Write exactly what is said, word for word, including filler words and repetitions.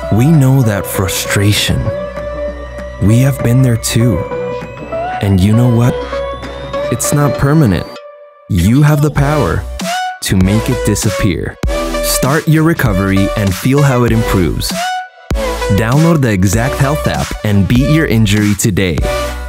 We know that frustration. We have been there too. And you know what? It's not permanent. You have the power to make it disappear. Start your recovery and feel how it improves. Download the Exakt Health app and beat your injury today.